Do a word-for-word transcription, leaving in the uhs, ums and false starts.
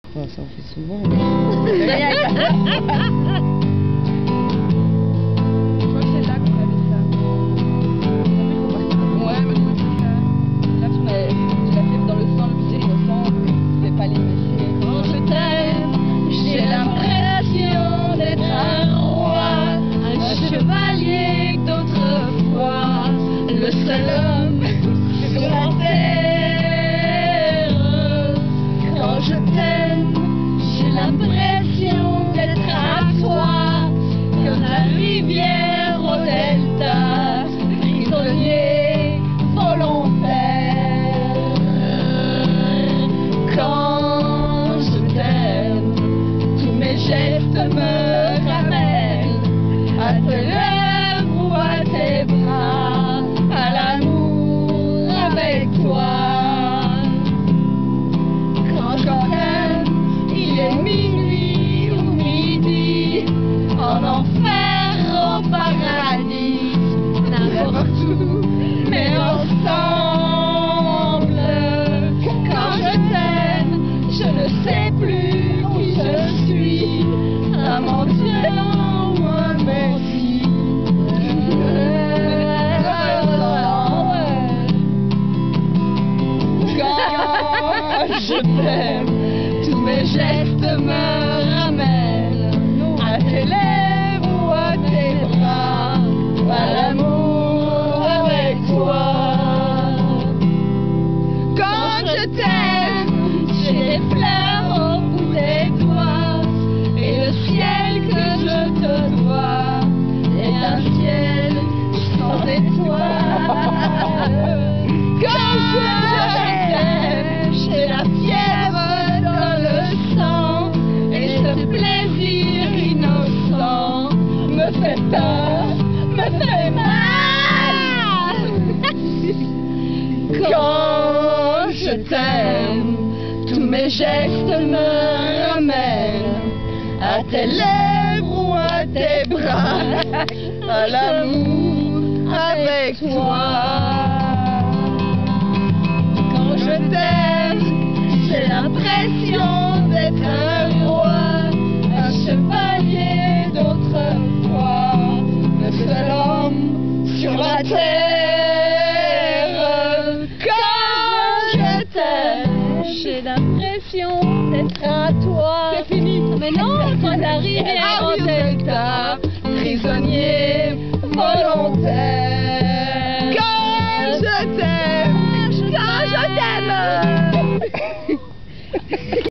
Enfin, ça en fait souvent. Le seul homme sur la terre. Quand je t'aime, j'ai l'impression d'être à toi, comme la rivière au delta, prisonnier volontaire. Quand je t'aime, tous mes gestes me ramènent à tes lèvres ou à tes bras, à l'amour avec toi. Quand je t'aime, il est minuit ou midi, en enfer, au paradis, n'importe où, mais ensemble. Quand je t'aime, je ne sais plus qui je suis, un mendiant ou un messie. Je t'aime, tous mes gestes me ramènent à tes lèvres ou à tes bras, à l'amour avec toi. Quand je t'aime, j'ai des fleurs au bout des doigts, et le ciel que je te dois est un ciel sans étoiles. Quand je t'aime, j'ai la fièvre dans le sang, et ce plaisir innocent me fait peur, me fait mal. Quand je t'aime, tous mes gestes me ramènent à tes lèvres ou à tes bras, à l'amour avec toi. Je t'aime, j'ai l'impression d'être un roi, un chevalier d'autrefois, le seul homme sur la terre. Quand je t'aime, j'ai l'impression d'être à toi. C'est fini. Mais non, toi d'arriver en delta, prisonnier volontaire. Quand je t'aime, quand je t'aime.